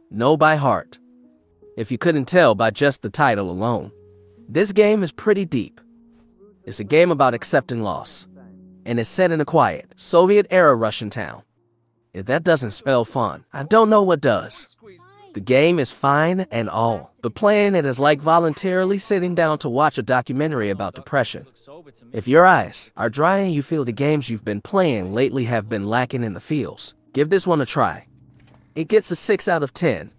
know by heart, if you couldn't tell by just the title alone. This game is pretty deep. It's a game about accepting loss, and it's set in a quiet, Soviet-era Russian town. If that doesn't spell fun, I don't know what does. The game is fine and all, but playing it is like voluntarily sitting down to watch a documentary about depression. If your eyes are dry and you feel the games you've been playing lately have been lacking in the feels, give this one a try. It gets a 6 out of 10.